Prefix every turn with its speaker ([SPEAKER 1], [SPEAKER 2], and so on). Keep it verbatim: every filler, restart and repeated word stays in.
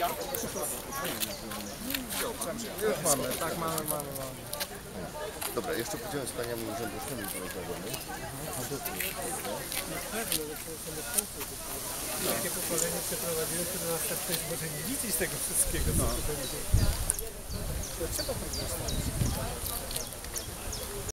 [SPEAKER 1] Już mamy, tak mamy, mamy, mamy.
[SPEAKER 2] Dobra, jeszcze pójdziemy z paniami urzędownymi porozmawiamy.
[SPEAKER 1] Na pewno, że takie pokolenie przeprowadziłem, które następnie może nie widzieć tego wszystkiego, co tutaj będzie. To trzeba tak postawić.